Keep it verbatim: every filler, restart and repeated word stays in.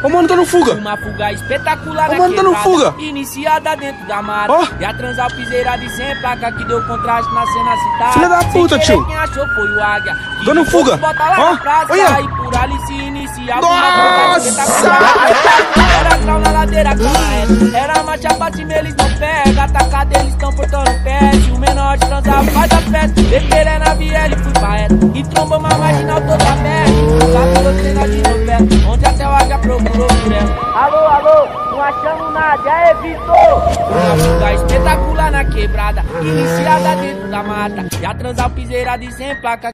Ô, mano, tá no fuga. Uma fuga espetacular Ô, mano, tá no fuga. iniciada dentro da mata. Ó. E a transar o piseira de sem placa que deu contraste na cena citada. Filha da puta, Sem querer, tio. quem achou foi o águia. Tá no fuga. Bota lá Ó, na praça olha. e por ali se inicia Nossa! Era grau na ladeira correta. Era marcha pra cima, eles não pegam. Atacada, eles tão portando o pé. Se o menor de transar faz a festa. Descer é na viela e fui pra reta. E tromba uma marginal toda aberta. Sabe você na de novela, onde até o águia procurou por ela. Alô, alô, não achamos nada, é Vitor. Uma fuga espetacular na quebrada, iniciada dentro da mata. Já transar o piseira de sem placa.